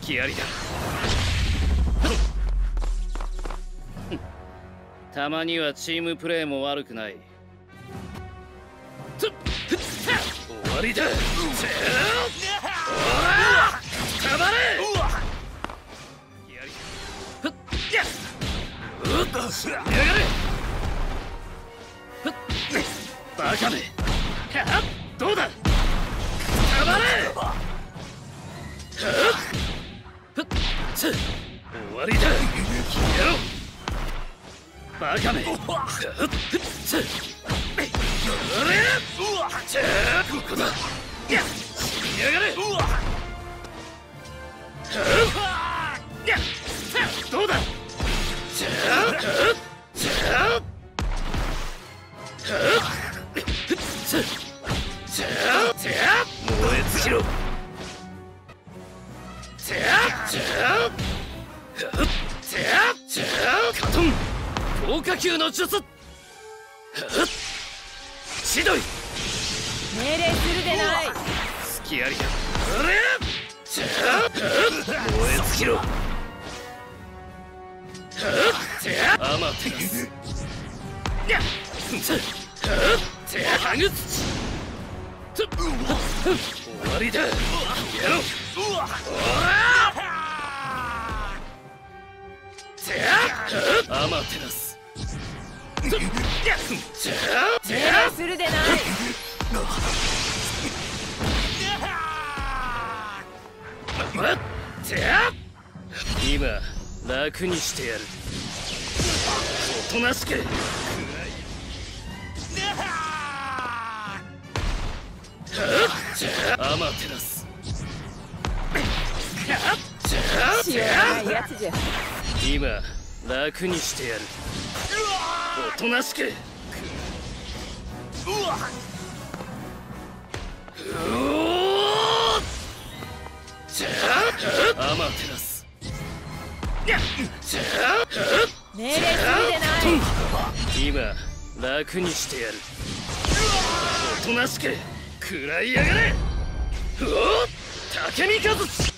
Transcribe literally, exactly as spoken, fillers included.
隙ありだ。たまにはチームプレーも悪くない。終わりだ。たまれ。やがれ。バカめ。どうだ。たまれ。終わりだ。やろう。バカめ。ここだ。やがれ。どうだ。燃え尽きろ。カトン強化球の術。しどい。 命令するでない。 隙ありだ。燃え尽きろ。アマテラス。ハグツチ。終わりだ。やろう。アマテラス。 命令するでない。 今楽にしてやる。おとなしく。アマテラス。 知らないやつじゃ。 今楽にしてやる。おとなしく。アマテラス。 命令するでない。 今楽にしてやる。おとなしく食らいやがれ。おお、竹見和。